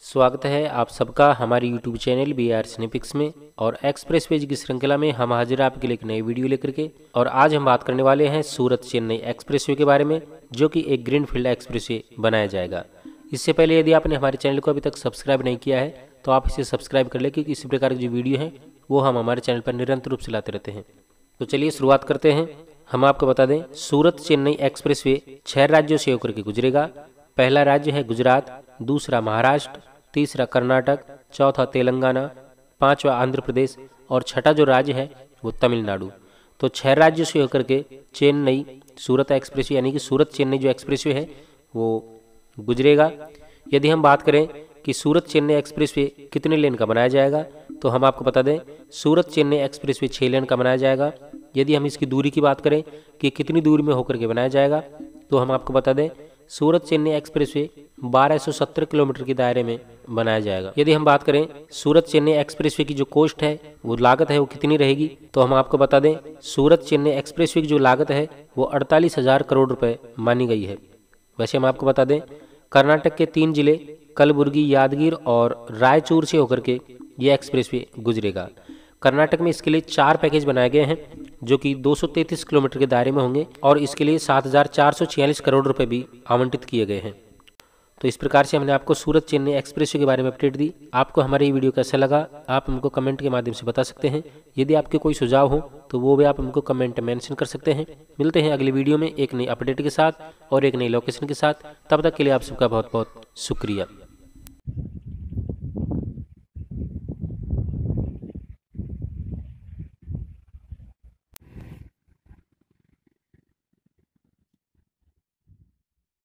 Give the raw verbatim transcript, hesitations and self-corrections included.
स्वागत है आप सबका हमारे YouTube channel B R Cinepix में। और एक्सप्रेस वेज की श्रृंखला में हम हाजिर आपके लिए एक नई वीडियो लेकर के। और आज हम बात करने वाले हैं सूरत चेन्नई एक्सप्रेसवे के बारे में, जो कि एक ग्रीनफील्ड एक्सप्रेसवे बनाया जाएगा। इससे पहले यदि आपने हमारे चैनल को अभी तक सब्सक्राइब नहीं किया है तो आप इसे सब्सक्राइब कर लें, क्योंकि इसी प्रकार की जो वीडियो है वो हम हमारे चैनल पर निरंतर रूप से लाते रहते हैं। तो चलिए शुरुआत करते हैं। हम आपको बता दें, सूरत चेन्नई एक्सप्रेसवे छह राज्यों से होकर के गुजरेगा। पहला राज्य है गुजरात, दूसरा महाराष्ट्र, तीसरा कर्नाटक, चौथा तेलंगाना, पांचवा आंध्र प्रदेश और छठा जो राज्य है वो तमिलनाडु। तो छह राज्यों से होकर के चेन्नई सूरत एक्सप्रेसवे यानी कि सूरत चेन्नई जो एक्सप्रेसवे है वो गुजरेगा। यदि हम बात करें कि सूरत चेन्नई एक्सप्रेसवे कितने लेन का बनाया जाएगा, तो हम आपको बता दें सूरत चेन्नई एक्सप्रेसवे छः लेन का बनाया जाएगा। यदि हम इसकी दूरी की बात करें कि कितनी दूरी में होकर के बनाया जाएगा, तो हम आपको बता दें सूरत चेन्नई एक्सप्रेसवे बारह सौ सत्तर किलोमीटर के दायरे में बनाया जाएगा। यदि हम बात करें सूरत चेन्नई एक्सप्रेसवे की जो कॉस्ट है, वो लागत है, वो कितनी रहेगी, तो हम आपको बता दें सूरत चेन्नई एक्सप्रेसवे की जो लागत है वो अड़तालीस हजार करोड़ रुपए मानी गई है। वैसे हम आपको बता दें कर्नाटक के तीन जिले कलबुर्गी, यादगीर और रायचूर से होकर के ये एक्सप्रेसवे गुजरेगा। कर्नाटक में इसके लिए चार पैकेज बनाए गए हैं, जो कि दो सौ तैंतीस किलोमीटर के दायरे में होंगे और इसके लिए सात हजार चार सौ छियालीस करोड़ रुपए भी आवंटित किए गए हैं। तो इस प्रकार से हमने आपको सूरत चेन्नई एक्सप्रेसवे के बारे में अपडेट दी। आपको हमारी ये वीडियो कैसा लगा आप हमको कमेंट के माध्यम से बता सकते हैं। यदि आपके कोई सुझाव हो तो वो भी आप हमको कमेंट में मेंशन कर सकते हैं। मिलते हैं अगली वीडियो में एक नई अपडेट के साथ और एक नई लोकेशन के साथ। तब तक के लिए आप सबका बहुत बहुत शुक्रिया।